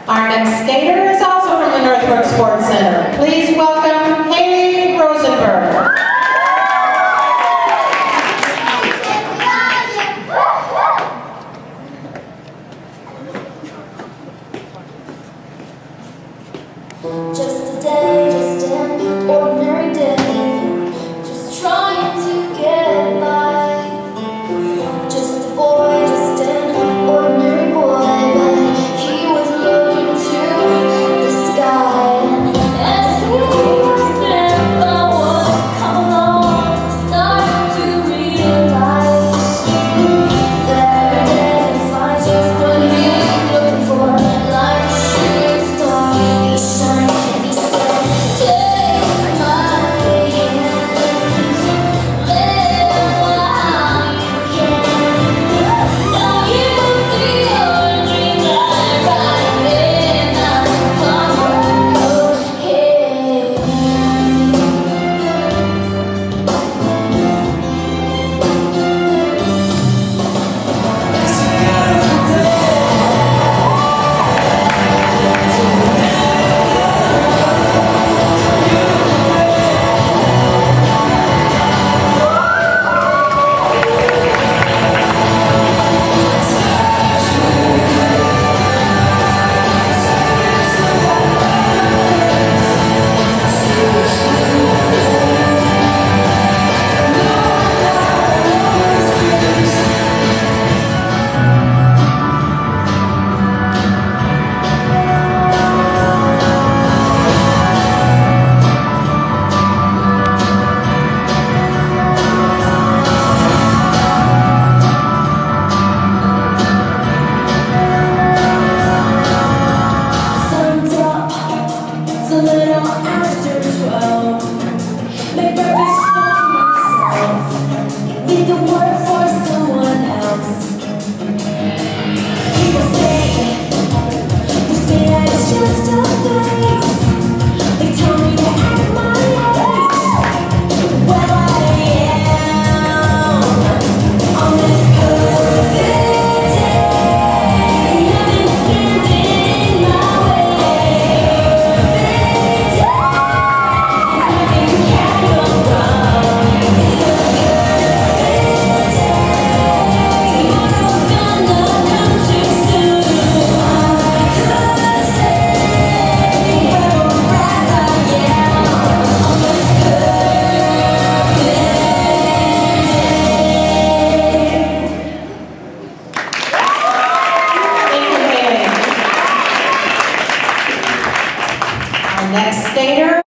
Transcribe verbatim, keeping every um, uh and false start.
Our next skater is also from the Northbrook Sports Center. Please welcome Hailey Rosenberg. Just a day, just an ordinary day, just trying to get by. Just a boy, just an ordinary boy, but he was looking to the sky. And as he was there, the would come along, start to realize that every day he finds just what he's looking for. Like a shooting star, he shines. A little after twelve, make breakfast for myself, leave the work for someone else. People say, they say that it's just a phase. They tell me to act my age. Well, I am on this perfect day, nothing's standing in my way. Next skater.